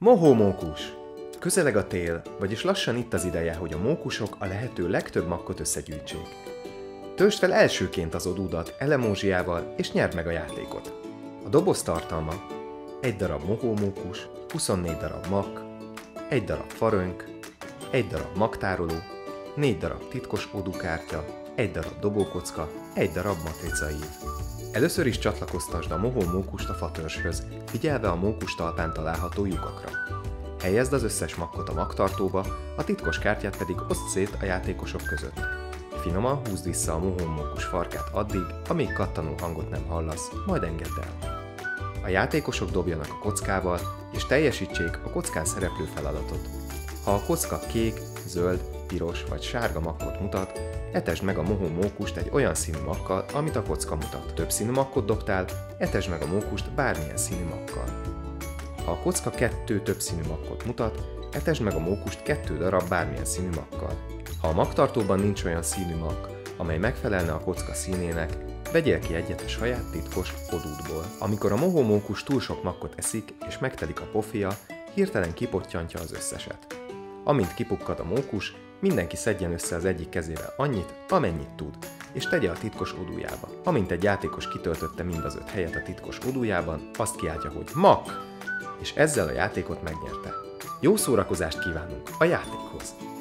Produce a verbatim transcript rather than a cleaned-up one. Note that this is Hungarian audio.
Mohómókus! Közeleg a tél, vagyis lassan itt az ideje, hogy a mókusok a lehető legtöbb makkot összegyűjtsék. Töltsd fel elsőként az odúdat elemózsiával, és nyerd meg a játékot. A doboz tartalma egy darab mohómókus, huszonnégy darab makk, egy darab farönk, egy darab maktároló, négy darab titkos odúkártya, egy darab dobókocka, egy darab matricaív. Először is csatlakoztasd a mohómókust a fatörzshöz, figyelve a mókus talpán található lyukakra. Helyezd az összes makkot a makktartóba, a titkos kártyát pedig oszd szét a játékosok között. Finoman húzd vissza a mohómókus farkát addig, amíg kattanó hangot nem hallasz, majd engedd el. A játékosok dobjanak a kockával, és teljesítsék a kockán szereplő feladatot. Ha a kocka kék, zöld, piros vagy sárga makkot mutat, etesd meg a mohómókust egy olyan színű makkal, amit a kocka mutat. Több színű makkot dobtál, etesd meg a mókust bármilyen színű makkal. Ha a kocka kettő több színű makkot mutat, etesd meg a mókust kettő darab bármilyen színű makkal. Ha a makktartóban nincs olyan színű makk, amely megfelelne a kocka színének, vegyél ki egyet a saját titkos odúdból. Amikor a mohómókus túl sok makkot eszik és megtelik a pofija, hirtelen kipottyantja az összeset. Amint kipukkad a mókus, mindenki szedjen össze az egyik kezével annyit, amennyit tud, és tegye a titkos odújába. Amint egy játékos kitöltötte mind az öt helyet a titkos odújában, azt kiáltja, hogy makk, és ezzel a játékot megnyerte. Jó szórakozást kívánunk a játékhoz!